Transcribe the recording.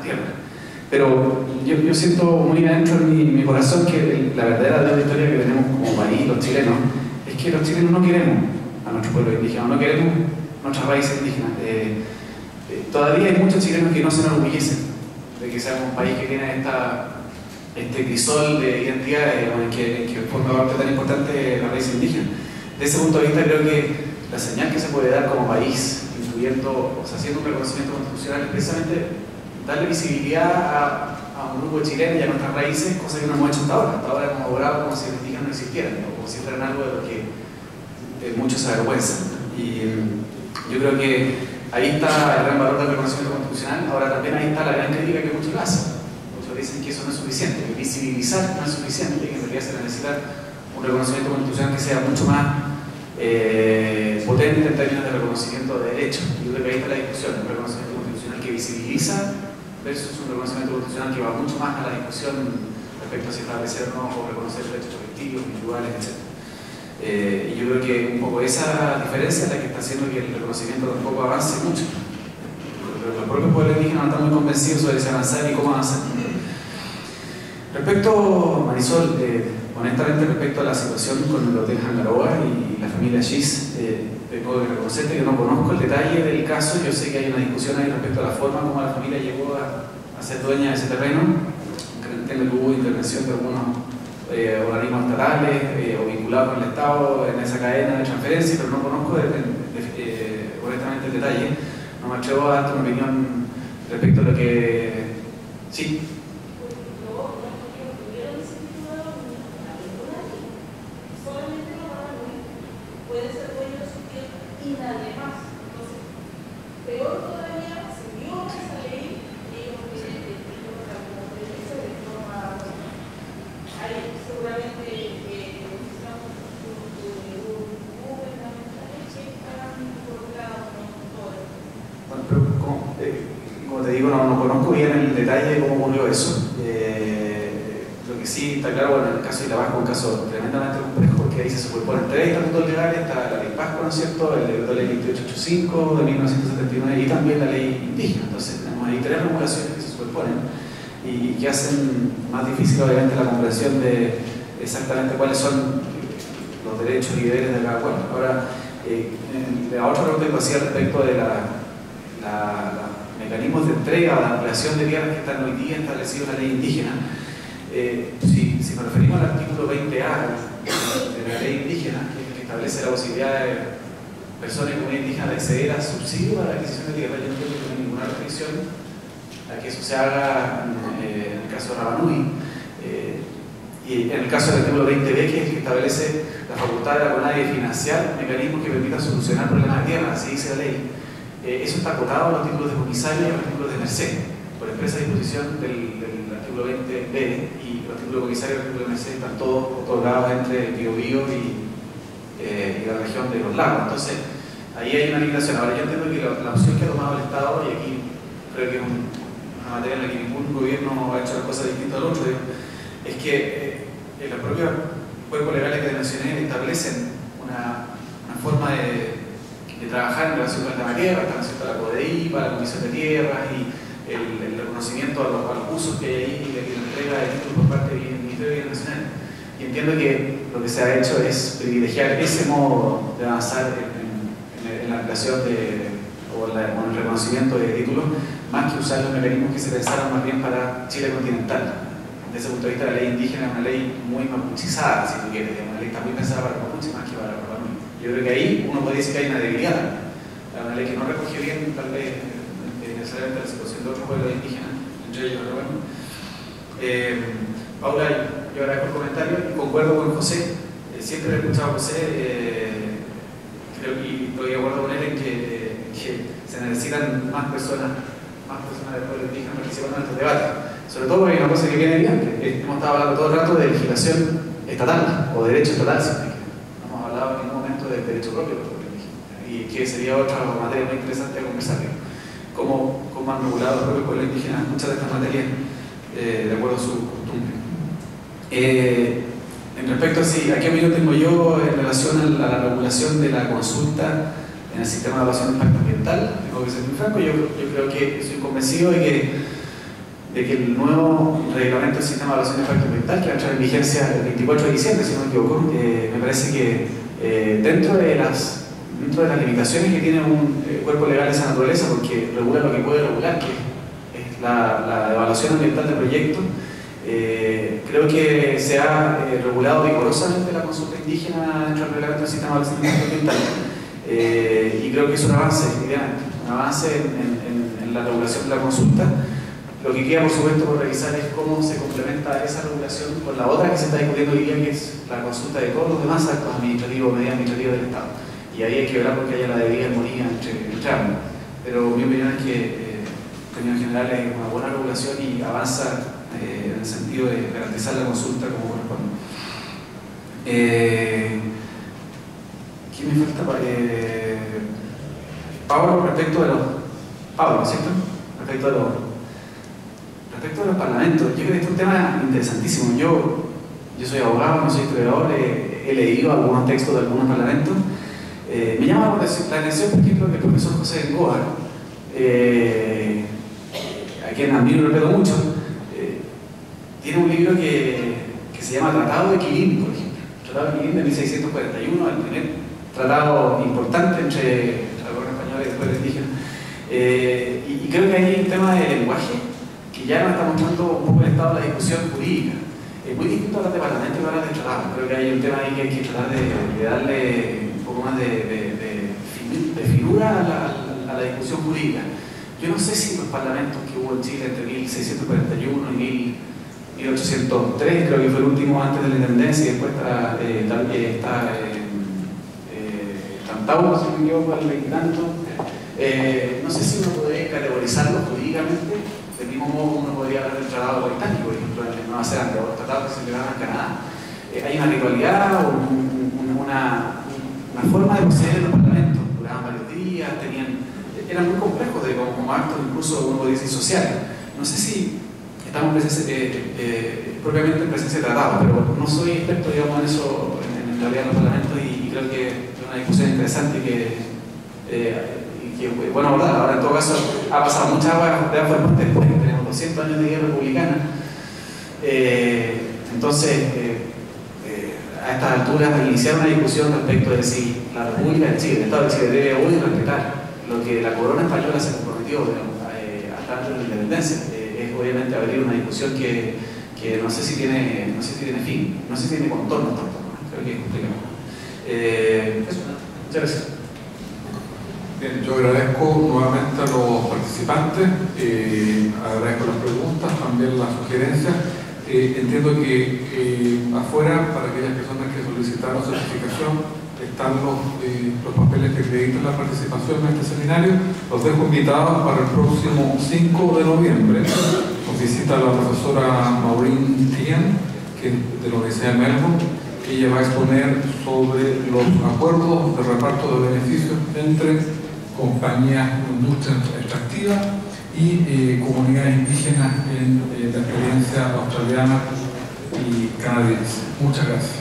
tierras. Pero yo siento muy adentro en mi corazón que la verdadera historia que tenemos como país, los chilenos, es que los chilenos no queremos a nuestro pueblo indígena, no queremos nuestras raíces indígenas. Todavía hay muchos chilenos que no se enorgullecen de que seamos un país que tiene este crisol de identidades en que forma parte tan importante de la raíz indígena. Desde ese punto de vista creo que la señal que se puede dar como país, incluyendo, o sea, haciendo un reconocimiento constitucional, es precisamente darle visibilidad a un grupo de chilenos y a nuestras raíces, cosa que no hemos hecho hasta ahora. Hasta ahora hemos obrado como si los indígenas no existieran, o como si fueran algo de lo que muchos se avergüenzan. Y yo creo que ahí está el gran valor del reconocimiento constitucional. Ahora también ahí está la gran crítica que muchos lo hacen. Muchos dicen que eso no es suficiente, que visibilizar no es suficiente, que en realidad se necesita un reconocimiento constitucional que sea mucho más potente en términos de reconocimiento de derechos. Yo creo que ahí está la discusión, un reconocimiento constitucional que visibiliza versus un reconocimiento constitucional que va mucho más a la discusión respecto a si establecernos o reconocer derechos colectivos, individuales, etc. Y yo creo que un poco esa diferencia es la que está haciendo que el reconocimiento tampoco avance mucho. Los propios pueblos indígenas no están muy convencidos sobre si avanzar y cómo avanzar. Respecto, Marisol, honestamente respecto a la situación con el Hotel Hangaroa y la familia Schiss, tengo que reconocerte que no conozco el detalle del caso. Yo sé que hay una discusión ahí respecto a la forma como la familia llegó a ser dueña de ese terreno. Entiendo que hubo intervención de algunos organismos estatales o vinculados con el Estado en esa cadena de transferencia, pero no conozco honestamente el detalle. No me atrevo a darte una opinión respecto a lo que... Sí. Como te digo, no conozco bien el detalle de cómo ocurrió eso. Lo que sí está claro, bueno, en el caso de Tabasco es un caso tremendamente complejo, porque ahí se superponen tres estatutos legales, está la ley Pascua, ¿no es cierto?, el decreto de ley 2885 de 1979 y también la ley indígena. Entonces tenemos ahí tres regulaciones que se superponen y que hacen más difícil obviamente la comprensión de exactamente cuáles son los derechos y deberes de cada cual. Ahora, la otra pregunta que hacía respecto de los mecanismos de entrega o de ampliación de tierras que están hoy día establecidos en la ley indígena, si nos referimos al artículo 20A de la ley indígena, que establece la posibilidad de personas y comunidades indígenas de acceder a subsidios para la adquisición de tierra, yo no creo que no hay ninguna restricción a que eso se haga en el caso de Rapanui. Y en el caso del artículo 20B, que es el que establece la facultad de la CONADI de financiar mecanismos que permitan solucionar problemas de tierra, así dice la ley. Eso está acotado a los títulos de comisario y a los títulos de merced, por expresa disposición del artículo 20B, y los títulos de comisario y los títulos de merced están todos otorgados entre Biobío y la región de los lagos. Entonces, ahí hay una limitación. Ahora, yo entiendo que la opción que ha tomado el Estado, y aquí creo que es una materia en la que ningún gobierno ha hecho las cosas distintas al otro, es que los propios cuerpos legales que te mencioné establecen una forma de trabajar en relación con el tema de tierra, están haciendo la CODEI, para la Comisión de Tierras y el reconocimiento a los usos que hay ahí y la entrega de títulos por parte del Ministerio de Bienes Nacionales. Y entiendo que lo que se ha hecho es privilegiar ese modo de avanzar en la ampliación o en el reconocimiento de títulos, más que usar los mecanismos que se pensaron más bien para Chile continental. Desde ese punto de vista, la ley indígena es una ley muy mapuchizada, si tú quieres, una ley está muy pensada para Mapuche más que para Rapanui. Yo creo que ahí uno podría decir que hay una debilidad, una ley que no recoge bien tal vez necesariamente la situación de otros pueblos indígenas, entre ellos Rapanui. Paula, yo agradezco el comentario y concuerdo con José, siempre he escuchado a José, creo que estoy de acuerdo con él en que se necesitan más personas del pueblo indígena participando en estos debates. Sobre todo porque hay una cosa que viene bien, que hemos estado hablando todo el rato de legislación estatal o de derecho estatal, no hemos hablado en ningún momento del derecho propio del pueblo indígena, y que sería otra materia muy interesante de conversar. Cómo han regulado los propios pueblos indígenas muchas de estas materias de acuerdo a su costumbre. En respecto a si, ¿a qué opinión tengo yo en relación a la regulación de la consulta en el sistema de evaluación de impacto ambiental? Tengo que ser muy franco, yo creo que soy convencido de que de que el nuevo reglamento del sistema de evaluación de impacto ambiental, que va a entrar en vigencia el 24 de diciembre, si no me equivoco, me parece que dentro de las limitaciones que tiene un cuerpo legal de esa naturaleza, porque regula lo que puede regular, que es la evaluación ambiental del proyecto, creo que se ha regulado vigorosamente la consulta indígena dentro del reglamento del sistema de evaluación de impacto ambiental, y creo que es un avance, efectivamente, un avance en la regulación de la consulta. Lo que queda, por supuesto, por revisar es cómo se complementa esa regulación con la otra que se está discutiendo hoy día, que es la consulta de todos los demás actos administrativos, medios administrativos del Estado. Y ahí hay que velar porque haya la debida armonía entre ambos. Pero mi opinión es que, en términos generales, es una buena regulación y avanza en el sentido de garantizar la consulta como corresponde. ¿Qué me falta? Pablo, respecto de los... Pablo, ¿cierto? Respecto de los parlamentos, yo creo que este es un tema interesantísimo. Yo soy abogado, no soy historiador, he leído algunos textos de algunos parlamentos. Me llama la atención, por ejemplo, que el profesor José Bengoa, a quien admiro y respeto mucho, tiene un libro que se llama Tratado de Quilín, por ejemplo. Tratado de Quilín de 1641, el primer tratado importante entre la corona española y el pueblo indígena. Y creo que hay un tema de lenguaje que ya nos está mostrando un poco el estado de la discusión jurídica. Es muy distinto hablar de parlamento y hablar de tratado. Creo que hay un tema ahí que hay que tratar de darle un poco más de figura a la discusión jurídica. Yo no sé si los parlamentos que hubo en Chile entre 1641 y 1803, creo que fue el último antes de la independencia, y después está Tantauro, si no me equivoco, al veintitanto. No sé si uno podría categorizarlo jurídicamente del mismo modo como uno podría hablar del tratado británico, por ejemplo, en Nueva Zelanda, o los tratados que se celebraron en Canadá. Hay una ritualidad o una forma de proceder en los parlamentos. Duraban varios días, eran muy complejos como actos, incluso uno podría decir sociales. No sé si estamos propiamente en presencia de tratados, pero no soy experto, digamos, en eso, en realidad en los parlamentos, y creo que es una discusión interesante que bueno abordar. Ahora, en todo caso, ha pasado mucha agua de afuera después, tenemos 200 años de guerra republicana, entonces a estas alturas iniciar una discusión respecto de si la República de Chile, el Estado de Chile, debe hoy respetar lo que la corona española se comprometió hasta antes de la independencia, es obviamente abrir una discusión que no sé si tiene fin, no sé si tiene contorno tampoco, creo que es complicado. Eso, muchas gracias. Bien, yo agradezco nuevamente a los participantes, agradezco las preguntas, también las sugerencias. Entiendo que afuera, para aquellas personas que solicitaron certificación, están los papeles que acreditan la participación en este seminario. Los dejo invitados para el próximo 5 de noviembre. Nos visita la profesora Maureen Tien, que es de la Universidad de Melbourne. Ella va a exponer sobre los acuerdos de reparto de beneficios entre compañías de industria extractiva y comunidades indígenas en la experiencia australiana y canadiense. Muchas gracias.